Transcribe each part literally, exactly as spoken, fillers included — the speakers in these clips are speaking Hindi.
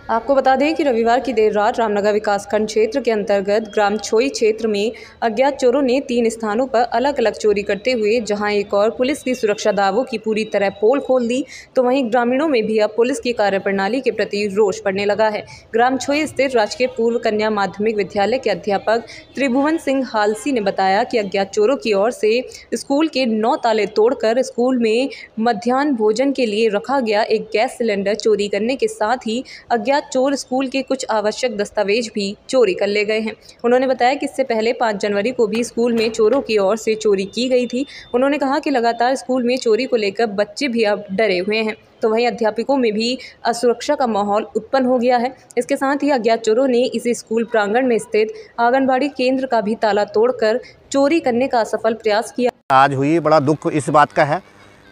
आपको बता दें कि रविवार की देर रात रामनगर विकासखंड क्षेत्र के अंतर्गत ग्राम छोई क्षेत्र में अज्ञात चोरों ने तीन स्थानों पर अलग अलग चोरी करते हुए जहां एक और पुलिस की सुरक्षा दावों की पूरी तरह पोल खोल दी, तो वहीं ग्रामीणों में भी अब पुलिस की कार्यप्रणाली के प्रति रोष बढ़ने लगा है। ग्राम छोई स्थित राजकीय पूर्व कन्या माध्यमिक विद्यालय के अध्यापक त्रिभुवन सिंह हालसी ने बताया कि अज्ञात चोरों की ओर से स्कूल के नौ ताले तोड़कर स्कूल में मध्याह्न भोजन के लिए रखा गया एक गैस सिलेंडर चोरी करने के साथ ही अज्ञात चोर स्कूल के कुछ आवश्यक दस्तावेज भी चोरी कर ले गए हैं। उन्होंने बताया कि इससे पहले पाँच जनवरी को भी स्कूल में चोरों की ओर से चोरी की गई थी। उन्होंने कहा कि लगातार स्कूल में चोरी को लेकर बच्चे भी अब डरे हुए हैं, तो वहीं अध्यापकों में भी असुरक्षा का माहौल उत्पन्न हो गया है। इसके साथ ही अज्ञात चोरों ने इसी स्कूल प्रांगण में स्थित आंगनबाड़ी केंद्र का भी ताला तोड़कर चोरी करने का असफल प्रयास किया। आज हुई बड़ा दुख इस बात का है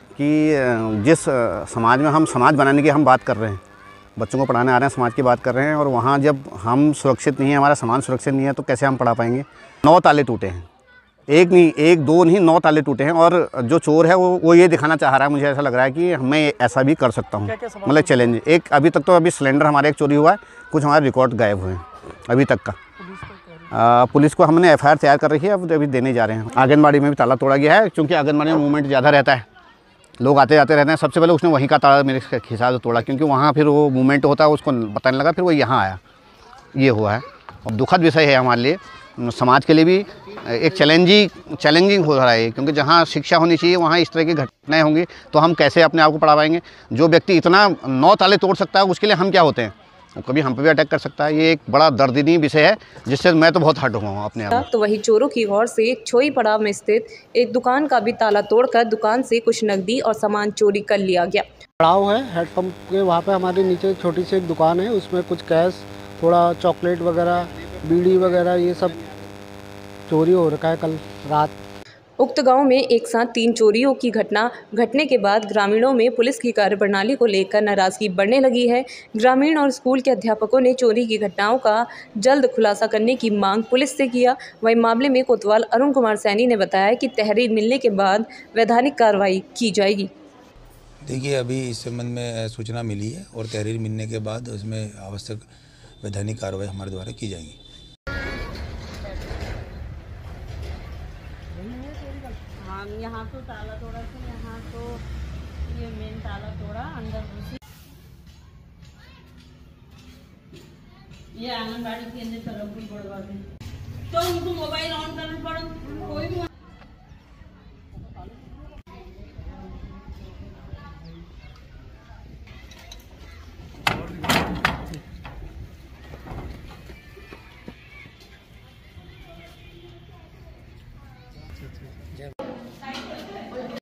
कि जिस समाज में हम समाज बनाने की हम बात कर रहे हैं, बच्चों को पढ़ाने आ रहे हैं, समाज की बात कर रहे हैं, और वहाँ जब हम सुरक्षित नहीं है, हमारा समाज सुरक्षित नहीं है, तो कैसे हम पढ़ा पाएंगे। नौ ताले टूटे हैं, एक नहीं, एक दो नहीं, नौ ताले टूटे हैं। और जो चोर है वो वो ये दिखाना चाह रहा है, मुझे ऐसा लग रहा है कि मैं ऐसा भी कर सकता हूँ। मतलब चैलेंज एक अभी तक तो अभी सिलेंडर हमारे एक चोरी हुआ है, कुछ हमारे रिकॉर्ड गायब हुए हैं अभी तक का। आ, पुलिस को हमने एफ आई आर तैयार कर रखी है, अब अभी देने जा रहे हैं। आंगनबाड़ी में भी ताला तोड़ा गया है, क्योंकि आंगनबाड़ी में मूवमेंट ज़्यादा रहता है, लोग आते जाते रहते हैं। सबसे पहले उसने वहीं का ताला मेरे हिसाब से तोड़ा, क्योंकि वहाँ फिर वो मूवमेंट होता है, उसको पता नहीं लगा, फिर वो यहाँ आया। ये हुआ है और दुखद विषय है हमारे लिए, समाज के लिए भी एक चैलेंजिंग चैलेंजिंग हो रहा है, क्योंकि जहाँ शिक्षा होनी चाहिए वहाँ इस तरह की घटनाएं होंगी तो हम कैसे अपने आप को पढ़ा पाएंगे। जो व्यक्ति इतना नौ ताले तोड़ सकता है, उसके लिए हम क्या होते हैं, कभी हम पे भी अटैक कर सकता है। ये एक बड़ा दर्दनाक विषय है, जिससे मैं तो बहुत हर्ट हुआ हूँ अपने आप। तो वही चोरों की ओर से छोई पड़ाव में स्थित एक दुकान का भी ताला तोड़कर दुकान से कुछ नकदी और सामान चोरी कर लिया गया। पड़ाव है हेडपम्प के, वहाँ पे हमारे नीचे छोटी सी एक दुकान है, उसमें कुछ कैश, थोड़ा चॉकलेट वगैरह, बीड़ी वगैरह, ये सब चोरी हो रखा है कल रात। उक्त गांव में एक साथ तीन चोरियों की घटना घटने के बाद ग्रामीणों में पुलिस की कार्यप्रणाली को लेकर नाराजगी बढ़ने लगी है। ग्रामीण और स्कूल के अध्यापकों ने चोरी की घटनाओं का जल्द खुलासा करने की मांग पुलिस से किया। वहीं मामले में कोतवाल अरुण कुमार सैनी ने बताया कि तहरीर मिलने के बाद वैधानिक कार्रवाई की जाएगी। देखिए, अभी इस संबंध में सूचना मिली है और तहरीर मिलने के बाद उसमें आवश्यक वैधानिक कार्रवाई हमारे द्वारा की जाएगी। हम यहाँ तो ताला तोड़ा था, यहाँ तो ये मेन ताला तोड़ा, अंदर घुसी। ये आंगनबाड़ी केंद्र तरफ भी बढ़वा दें, तो उनको मोबाइल ऑन करना पड़ा, कोई भी